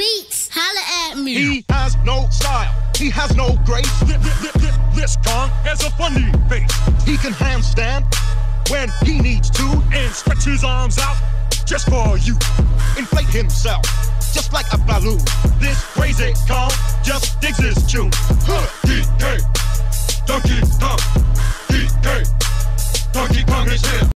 Beats, holla at me. He has no style, he has no grace. This Kong has a funny face. He can handstand when he needs to, and stretch his arms out just for you. Inflate himself just like a balloon. This crazy Kong just digs his tune. DK, Donkey Kong, DK, Donkey Kong is here.